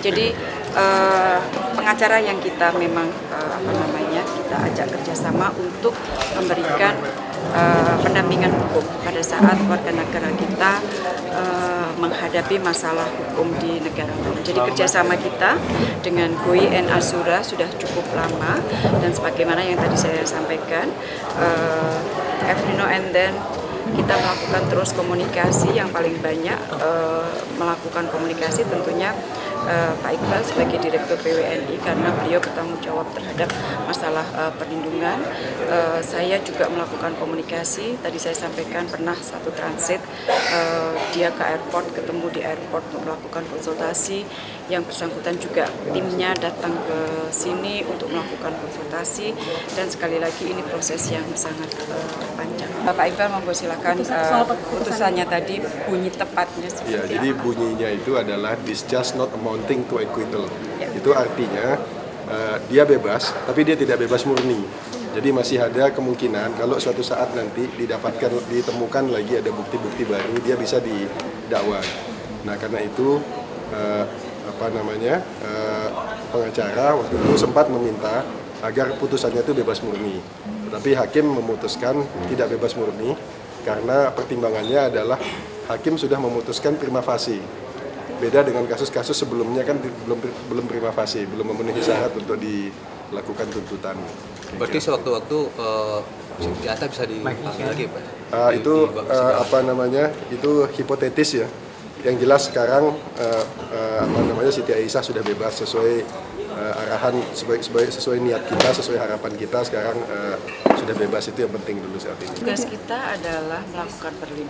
Jadi pengacara yang kita memang kita ajak kerjasama untuk memberikan pendampingan hukum pada saat warga negara kita menghadapi masalah hukum di negara lain. Jadi kerjasama kita dengan GOI and Azura sudah cukup lama, dan sebagaimana yang tadi saya sampaikan, Evrino and then kita melakukan terus komunikasi, yang paling banyak melakukan komunikasi tentunya Pak Iqbal sebagai Direktur PWNI, karena beliau bertanggung jawab terhadap masalah perlindungan. Saya juga melakukan komunikasi, tadi saya sampaikan pernah satu transit, dia ke airport, ketemu di airport untuk melakukan konsultasi. Yang bersangkutan juga timnya datang ke sini untuk melakukan konsultasi, dan sekali lagi ini proses yang sangat panjang. Pak Iqbal, monggo silakan putusannya tadi bunyi tepatnya seperti ya, jadi bunyinya itu adalah discharge not amounting to acquittal. Ya. Itu artinya dia bebas, tapi dia tidak bebas murni. Jadi masih ada kemungkinan kalau suatu saat nanti ditemukan lagi ada bukti-bukti baru, dia bisa didakwa. Nah, karena itu pengacara waktu itu sempat meminta agar putusannya itu bebas murni. Tetapi hakim memutuskan tidak bebas murni karena pertimbangannya adalah hakim sudah memutuskan prima facie. Beda dengan kasus-kasus sebelumnya kan belum prima facie, belum memenuhi syarat untuk dilakukan tuntutan. Berarti sewaktu-waktu senjata bisa dipanggil lagi, Pak? Itu hipotetis ya. Yang jelas sekarang Siti Aisyah sudah bebas sesuai arahan, sesuai niat kita, sesuai harapan kita. Sekarang sudah bebas, itu yang penting dulu saat ini. Tugas kita adalah melakukan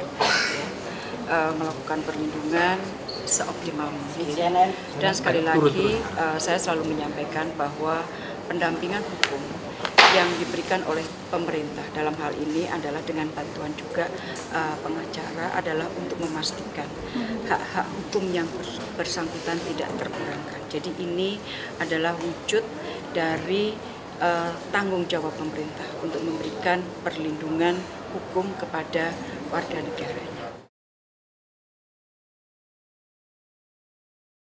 perlindungan, seoptimal mungkin. Dan sekali lagi saya selalu menyampaikan bahwa pendampingan hukum yang diberikan oleh pemerintah dalam hal ini adalah dengan bantuan juga pengacara, adalah untuk memastikan hak-hak hukum yang bersangkutan tidak terkurangkan. Jadi ini adalah wujud dari tanggung jawab pemerintah untuk memberikan perlindungan hukum kepada warga negara.